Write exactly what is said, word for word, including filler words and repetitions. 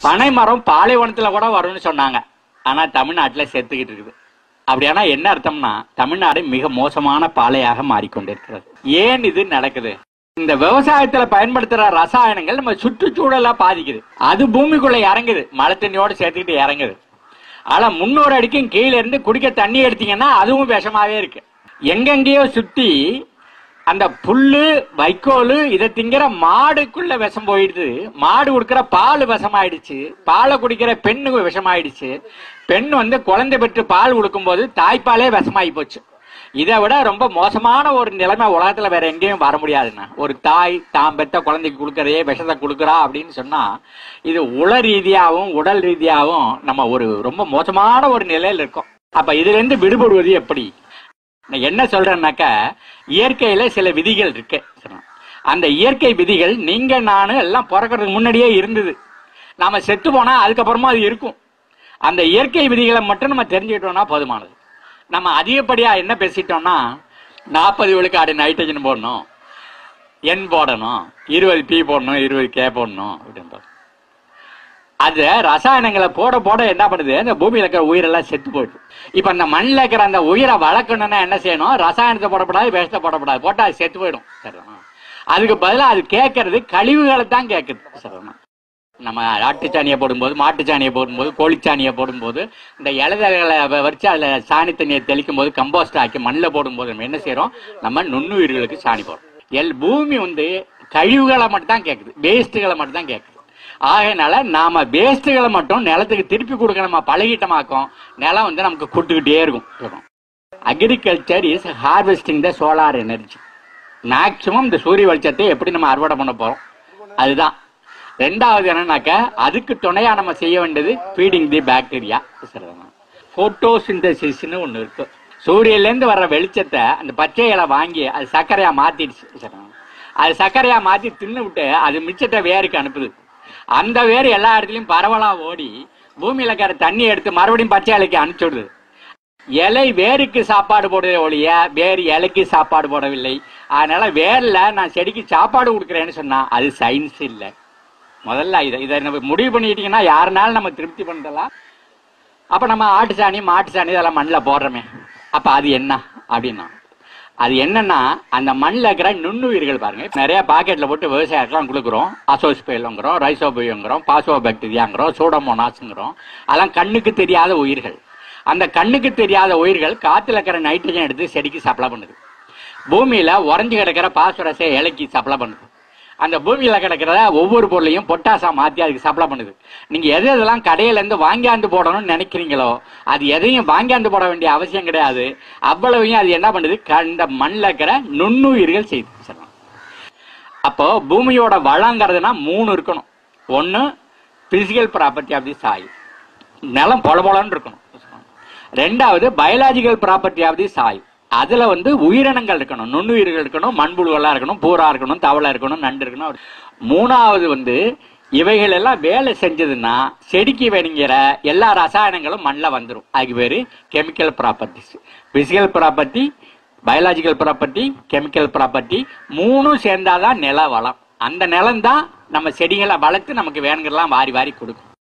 பனை மரம் பாலைவனத்துல கூட வரும்னு சொன்னாங்க. ஆனா தமிழ்நாட்டுல செத்துக்கிட்டு இருக்குது. அப்படியானா என்ன அர்த்தம்னா தமிழ்நாடு மிக மோசமான பாலையாக மாறிக்கொண்டிருக்கிறது. ஏன் இது நடக்குது? இந்த விவசாயத்துல பயன்படுத்துற ரசாயனங்கள் நம்ம சுற்றுச்சூழலா பாதிக்குது. அது பூமிக்குள்ள இறங்குது, மழை தண்ணியோட சேர்த்துக்கிட்டு இறங்குது. ஆனா முன்னூறு அடிக்கும் கீழே இருந்து குடிக்க தண்ணி எடுத்தீங்கன்னா அதுவும் விஷமாவே இருக்கு. எங்கெங்கேயோ சுத்தி அந்த புல்லு வைக்கோல் இதை திங்கிற மாடுக்குள்ள விஷம் போயிடுது. மாடு குடுக்கிற பால் விஷமாயிடுச்சு, பாலை குடிக்கிற பெண்ணு விஷமாயிடுச்சு. பெண் வந்து குழந்தை பெற்று பால் கொடுக்கும் போது தாய்ப்பாலே விஷமாயி போச்சு. இதை விட ரொம்ப மோசமான ஒரு நிலைமை உலகத்துல வேற எங்கேயும் வர முடியாதுன்னா, ஒரு தாய் தாம் பெற்ற குழந்தைக்கு கொடுக்கறதே விஷத்தை கொடுக்குறா அப்படின்னு சொன்னா இது உள ரீதியாகவும் உடல் ரீதியாகவும் நம்ம ஒரு ரொம்ப மோசமான ஒரு நிலையில இருக்கோம். அப்ப இதுல இருந்து விடுபடுவது எப்படி? நான் என்ன சொல்றேன்னாக்க, இயற்கையில சில விதிகள் இருக்கு. அந்த இயற்கை விதிகள் நீங்க நானு எல்லாம் பிறக்கிறதுக்கு முன்னாடியே இருந்தது. நாம செத்து போனா அதுக்கப்புறமா அது இருக்கும். அந்த இயற்கை விதிகளை மட்டும் நம்ம தெரிஞ்சுக்கிட்டோம்னா போதுமானது. நம்ம அதிகப்படியா என்ன பேசிட்டோம்னா, நாற்பது விழுக்காடு நைட்ரஜன் போடணும், என் போடணும், இருபது பி போடணும், இருபது கே போடணும் அப்படின்னு. அது ரசாயனங்களை போட போட என்ன பண்ணுது, அந்த பூமியில இருக்கிற உயிரெல்லாம் செத்து போயிடுது. இப்ப அந்த மண்ணில் இருக்கிற அந்த உயிரை வளர்க்கணும்னா என்ன செய்யணும்? ரசாயனத்தை போடப்படாது, விஷத்தை போடப்படாது. போட்டா அது செத்து போயிடும். சரிண்ணா? அதுக்கு பதிலாக அது கேட்கறது கழிவுகளை தான் கேட்குது. சரிண்ணா? நம்ம ஆட்டுச்சாணியை போடும்போது, மாட்டுச்சாணியை போடும்போது, கோழிச்சாணியை போடும்போது, இந்த இலைதலைகளை வச்சு அதில் சாணி தண்ணியை தெளிக்கும் போது, கம்போஸ்ட் ஆக்கி மண்ணில் போடும்போது நம்ம என்ன செய்யறோம்? நம்ம நுண்ணுயிர்களுக்கு சாணி போடுறோம். எல் பூமி வந்து கழிவுகளை மட்டும் தான் கேட்குது, வேஸ்ட்டுகளை மட்டும் தான் கேட்குது. ஆகையினால நாம வேஸ்ட்டுகளை மட்டும் நிலத்துக்கு திருப்பி கொடுக்க நம்ம பழகிட்டமாக்கும், நிலம் வந்து நமக்கு கொடுத்துக்கிட்டே இருக்கும். Agriculture is harvesting the solar energy. Maximum இந்த சூரிய வெளிச்சத்தை எப்படி நம்ம அறுவடை பண்ண போறோம் அதுதான். ரெண்டாவது என்னன்னாக்க, அதுக்கு துணையா நம்ம செய்ய வேண்டியது ஃபீடிங் தி பாக்டீரியா. போட்டோசிந்தசிஸ்னு ஒண்ணு இருக்கு. சூரியன்ல இருந்து வர்ற வெளிச்சத்தை அந்த பச்சை இலை வாங்கி அது சர்க்கரையா மாத்திடுச்சு. அது சர்க்கரையா மாத்தி தின்னு விட்டு அது மிச்சத்தை வேருக்கு அனுப்புது. அந்த வேறு எல்லா இடத்துலயும் பரவலா ஓடி பூமியில இருக்கிற தண்ணி எடுத்து மறுபடியும் பச்சை இலைக்கு அனுப்பிச்சுடுது. இலை வேருக்கு சாப்பாடு போடுறதே ஒழிய வேறு இலைக்கு சாப்பாடு போடவில்லை. அதனால வேர்ல நான் செடிக்கு சாப்பாடு கொடுக்குறேன்னு சொன்னா அது சயின்ஸ் இல்லை. முதல்ல இதை இதை நம்ம முடிவு பண்ணிட்டீங்கன்னா யாருனாலும் நம்ம திருப்தி பண்ணலாம். அப்ப நம்ம ஆட்டு சாணி மாட்டு சாணி இதெல்லாம் மண்ணில் போடுறோமே, அப்ப அது என்ன அப்படின்னா, அது என்னன்னா அந்த மண்ணில் இருக்கிற நுண்ணுயிர்கள் பாருங்க. நிறைய பாக்கெட்ல போட்டு விவசாயத்துலாம் கொடுக்குறோம். அசோஸ்பெயிலுங்கிறோம், ரைசோபியோங்கிறோம், பாசோ பாக்டீரியாங்கிறோம், சூடோமோனாஸ்ங்கிறோம். அதெல்லாம் கண்ணுக்கு தெரியாத உயிர்கள். அந்த கண்ணுக்கு தெரியாத உயிர்கள் காத்துல இருக்கிற நைட்ரஜன் எடுத்து செடிக்கு சப்ளை பண்ணுது. பூமியில உறைஞ்சு கிடக்கிற பாஸ்பரஸை இலைக்கு சப்ளை பண்ணுது. அந்த பூமியில கிடக்கிறத ஒவ்வொரு பொருளையும் பொட்டாசா மாத்தி அதுக்கு சப்ளை பண்ணுது. நீங்க எது எதெல்லாம் கடையில இருந்து வாங்கியாந்து போடணும்னு நினைக்கிறீங்களோ அது எதையும் வாங்கியாந்து போட வேண்டிய அவசியம் கிடையாது. அவ்வளவையும் அது என்ன பண்ணுது, இந்த மண்ணில் இருக்கிற நுண்ணுயிர்கள் செய்து. அப்போ பூமியோட வளங்கிறதுனா மூணு இருக்கணும். ஒன்னு physical property of the soil, நிலம் பொல பொலன்னு இருக்கணும். ரெண்டாவது biological property of the soil, அதுல வந்து உயிரினங்கள் இருக்கணும், நுண்ணுயிர்கள் இருக்கணும், மண்புழுவெல்லாம் இருக்கணும், பூரா இருக்கணும், தவளை இருக்கணும், நண்டு இருக்கணும். மூணாவது வந்து இவைகள் எல்லாம் வேலை செஞ்சதுன்னா செடிக்கு வேணுங்கிற எல்லா ரசாயனங்களும் மண்ணில் வந்துடும். அதுக்கு பேரு chemical properties. Physical property, biological property, chemical property மூணும் சேர்ந்தாதான் நில வளம். அந்த நிலம் தான் நம்ம செடிகளை வளர்த்து நமக்கு வேணுங்கிறலாம் வாரி வாரி கொடுக்கும்.